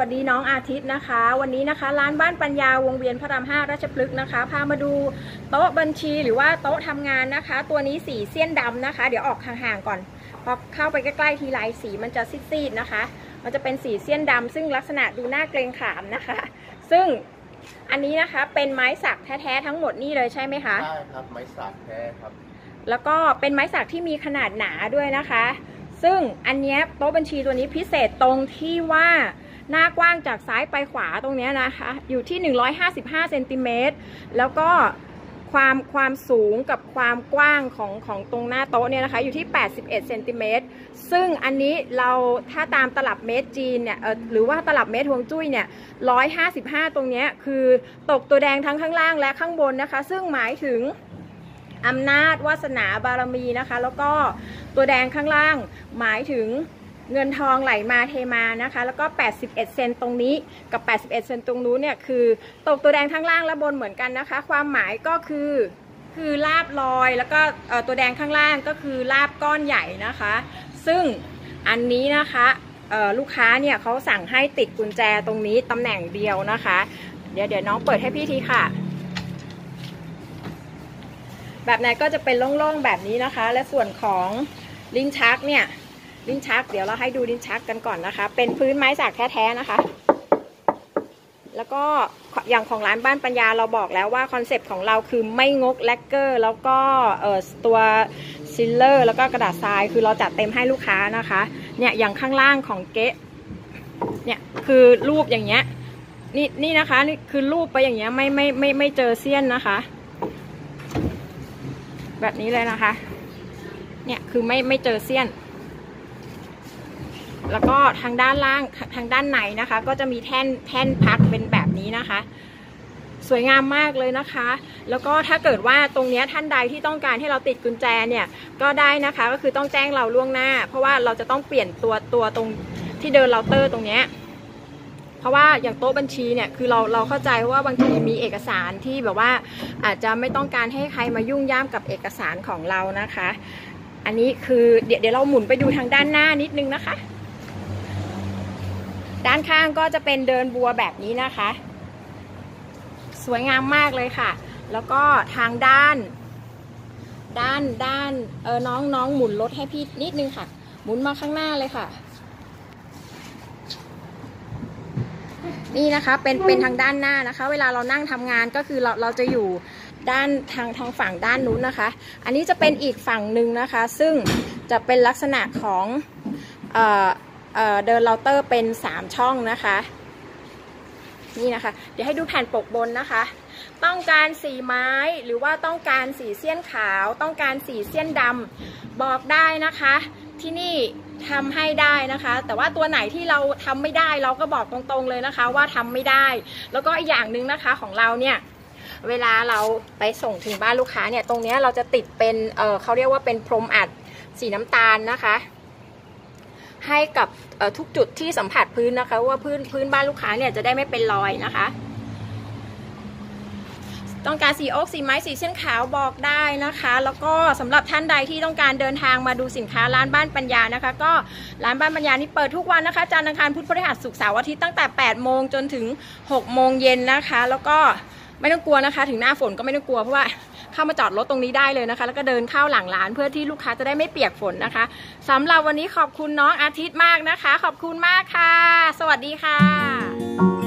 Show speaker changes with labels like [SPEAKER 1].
[SPEAKER 1] สดีน้องอาทิตย์นะคะวันนี้นะคะร้านบ้านปัญญาวงเวียนพระราม5ราชพฤกษ์นะคะพามาดูโต๊ะบัญชีหรือว่าโต๊ะทำงานนะคะตัวนี้สีเสี้ยนดำนะคะเดี๋ยวออกห่างๆก่อนพอเข้าไปใกล้ๆทีไรสีมันจะซีดๆนะคะมันจะเป็นสีเสี้ยนดำซึ่งลักษณะดูน่าเกรงขามนะคะซึ่งอันนี้นะคะเป็นไม้สักแท้ๆทั้งหมดนี่เลยใช่ไหมคะ
[SPEAKER 2] ใช่ครับไม้สักแท้ครับ
[SPEAKER 1] แล้วก็เป็นไม้สักที่มีขนาดหนาด้วยนะคะซึ่งอันนี้โต๊ะบัญชีตัวนี้พิเศษตรงที่ว่าหน้ากว้างจากซ้ายไปขวาตรงนี้นะคะอยู่ที่155เซนติเมตรแล้วก็ความสูงกับความกว้างของตรงหน้าโต๊ะเนี่ยนะคะอยู่ที่81เซนติเมตรซึ่งอันนี้เราถ้าตามตลับเมตรจีนเนี่ยหรือว่าตลับเมตรฮวงจุ้ยเนี่ย155ตรงนี้คือตกตัวแดงทั้งข้างล่างและข้างบนนะคะซึ่งหมายถึงอำนาจวาสนาบารมีนะคะแล้วก็ตัวแดงข้างล่างหมายถึงเงินทองไหลมาเทมานะคะแล้วก็81เซนตรงนี้กับ81เซนตรงนู้นเนี่ยคือตกตัวแดงทั้งล่างและบนเหมือนกันนะคะความหมายก็คือลาบลอยแล้วก็ตัวแดงข้างล่างก็คือลาบก้อนใหญ่นะคะซึ่งอันนี้นะคะลูกค้าเนี่ยเขาสั่งให้ติดกุญแจตรงนี้ตำแหน่งเดียวนะคะเดี๋ยวน้องเปิดให้พี่ทีค่ะแบบไหนก็จะเป็นโล่งๆแบบนี้นะคะและส่วนของลิ้นชักเนี่ยลิ้นชักเดี๋ยวเราให้ดูลิ้นชักกันก่อนนะคะเป็นพื้นไม้สักแท้ๆนะคะแล้วก็อย่างของร้านบ้านปัญญาเราบอกแล้วว่าคอนเซปต์ของเราคือไม่งกแลกเกอร์แล้วก็ตัวซิลเลอร์แล้วก็กระดาษทรายคือเราจัดเต็มให้ลูกค้านะคะเนี่ยอย่างข้างล่างของเก๊ะเนี่ยคือรูปอย่างเงี้ยนี่นะคะนี่คือรูปไปอย่างเงี้ยไม่เจอเสี้ยนนะคะแบบนี้เลยนะคะเนี่ยคือไม่เจอเสี้ยนแล้วก็ทางด้านล่างทางด้านในนะคะก็จะมีแท่นพักเป็นแบบนี้นะคะสวยงามมากเลยนะคะแล้วก็ถ้าเกิดว่าตรงนี้ท่านใดที่ต้องการให้เราติดกุญแจเนี่ยก็ได้นะคะก็คือต้องแจ้งเราล่วงหน้าเพราะว่าเราจะต้องเปลี่ยนตัวตรงที่เดินเราเตอร์ตรงนี้เพราะว่าอย่างโต๊ะบัญชีเนี่ยคือเราเข้าใจว่าบางทีมีเอกสารที่แบบว่าอาจจะไม่ต้องการให้ใครมายุ่งย่ามกับเอกสารของเรานะคะอันนี้คือเดี๋ยวเราหมุนไปดูทางด้านหน้านิดนึงนะคะด้านข้างก็จะเป็นเดินบัวแบบนี้นะคะสวยงามมากเลยค่ะแล้วก็ทางด้านน้องหมุนรถให้พี่นิดนึงค่ะหมุนมาข้างหน้าเลยค่ะนี่นะคะเป็นทางด้านหน้านะคะเวลาเรานั่งทำงานก็คือเราจะอยู่ด้านทางฝั่งด้านนู้นนะคะอันนี้จะเป็นอีกฝั่งหนึ่งนะคะซึ่งจะเป็นลักษณะของเดินเราเตอร์เป็น3ช่องนะคะนี่นะคะเดี๋ยวให้ดูแผ่นปกบนนะคะต้องการสีไม้หรือว่าต้องการสีเสี้ยนขาวต้องการสีเสี้ยนดำบอกได้นะคะที่นี่ทำให้ได้นะคะแต่ว่าตัวไหนที่เราทำไม่ได้เราก็บอกตรงๆเลยนะคะว่าทำไม่ได้แล้วก็อีกอย่างหนึ่งนะคะของเราเนี่ยเวลาเราไปส่งถึงบ้านลูกค้าเนี่ยตรงนี้เราจะติดเป็นเขาเรียกว่าเป็นพรมอัดสีน้ำตาลนะคะให้กับทุกจุดที่สัมผัสพื้นนะคะว่าพื้นบ้านลูกค้าเนี่ยจะได้ไม่เป็นรอยนะคะต้องการสีโอ๊กสีไม้สีเส้นขาวบอกได้นะคะแล้วก็สำหรับท่านใดที่ต้องการเดินทางมาดูสินค้าร้านบ้านปัญญานะคะก็ร้านบ้านปัญญานี่เปิดทุกวันนะคะจันทร์อังคารพุธพฤหัสศุกร์เสาร์อาทิตย์ตั้งแต่8โมงจนถึง6โมงเย็นนะคะแล้วก็ไม่ต้องกลัวนะคะถึงหน้าฝนก็ไม่ต้องกลัวเพราะว่าเข้ามาจอดรถตรงนี้ได้เลยนะคะแล้วก็เดินเข้าหลังร้านเพื่อที่ลูกค้าจะได้ไม่เปียกฝนนะคะสำหรับวันนี้ขอบคุณน้องอาทิตย์มากนะคะขอบคุณมากค่ะสวัสดีค่ะ